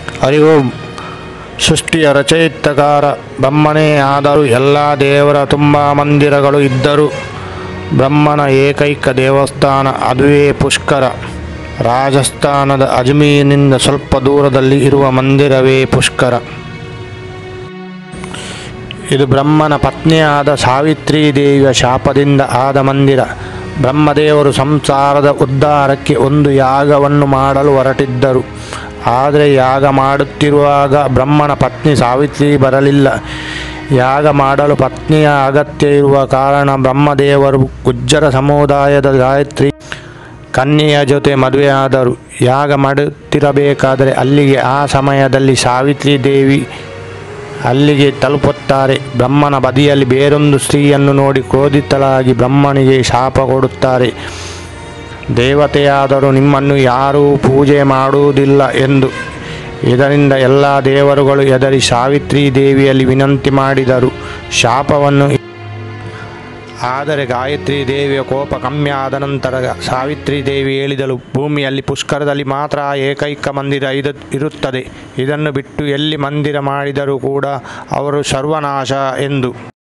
ಅರಿವು ಸೃಷ್ಟಿಯ ರಚಯಿತಕಾರ ಬ್ರಹ್ಮನೇ ಆದರೂ ಎಲ್ಲ ದೇವರ ತುಂಬ ಮಂದಿರಗಳು ಇದ್ದರೂ ಬ್ರಹ್ಮನ ಏಕೈಕ ದೇವಸ್ಥಾನ ಅದುವೇ ಪುಷ್ಕರ. ರಾಜಸ್ಥಾನದ ಅಜ್ಮೀರ್ನಿಂದ ಸ್ವಲ್ಪ ದೂರದಲ್ಲಿ ಇರುವ ಮಂದಿರವೇ ಪುಷ್ಕರ. ಇದು ಬ್ರಹ್ಮನ ಪತ್ನಿಯಾದ ಸಾವಿತ್ರಿ ದೇವಿಯ ಶಾಪದಿಂದ ಆದ ಮಂದಿರ. ಬ್ರಹ್ಮದೇವರು ಸಂಸಾರದ ಉದ್ಧಾರಕ್ಕೆ ಒಂದು ಯಾಗವನ್ನು ಮಾಡಲು ಹೊರಟಿದ್ದರು. ಆದರೆ ಯಾಗ ಮಾಡುತ್ತಿರುವಾಗ ಬ್ರಹ್ಮನ ಪತ್ನಿ ಸಾವಿತ್ರಿ ಬರಲಿಲ್ಲ. ಯಾಗ ಮಾಡಲು ಪತ್ನಿಯ ಅಗತ್ಯ ಇರುವ ಕಾರಣ ಬ್ರಹ್ಮದೇವರು ಗುಜ್ಜರ ಸಮುದಾಯದ ಗಾಯತ್ರಿ ಕನ್ಯೆಯ ಜೊತೆ ಮದುವೆಯಾದರು. ಯಾಗ ಮಾಡುತ್ತಿರಬೇಕಾದರೆ ಅಲ್ಲಿಗೆ ಆ ಸಮಯದಲ್ಲಿ ಸಾವಿತ್ರಿ ದೇವಿ ಅಲ್ಲಿಗೆ ತಲುಪುತ್ತಾರೆ. ಬ್ರಹ್ಮನ ಬದಿಯಲ್ಲಿ ಬೇರೊಂದು ಸ್ತ್ರೀಯನ್ನು ನೋಡಿ ಕ್ರೋಧಿತಳಾಗಿ ಬ್ರಹ್ಮನಿಗೆ ಶಾಪ ಕೊಡುತ್ತಾರೆ. ದೇವತೆಯಾದರೂ ನಿಮ್ಮನ್ನು ಯಾರೂ ಪೂಜೆ ಮಾಡುವುದಿಲ್ಲ ಎಂದು. ಇದರಿಂದ ಎಲ್ಲ ದೇವರುಗಳು ಹೆದರಿ ಸಾವಿತ್ರಿ ದೇವಿಯಲ್ಲಿ ವಿನಂತಿ ಮಾಡಿದರು ಶಾಪವನ್ನು. ಆದರೆ ಗಾಯತ್ರಿ ದೇವಿಯ ಕೋಪ ಕಮ್ಮಿ ಆದ ನಂತರ ಸಾವಿತ್ರಿ ದೇವಿ ಹೇಳಿದಳು, ಭೂಮಿಯಲ್ಲಿ ಪುಷ್ಕರದಲ್ಲಿ ಮಾತ್ರ ಏಕೈಕ ಮಂದಿರ ಇರುತ್ತದೆ. ಇದನ್ನು ಬಿಟ್ಟು ಎಲ್ಲಿ ಮಂದಿರ ಮಾಡಿದರೂ ಕೂಡ ಅವರು ಸರ್ವನಾಶ ಎಂದು.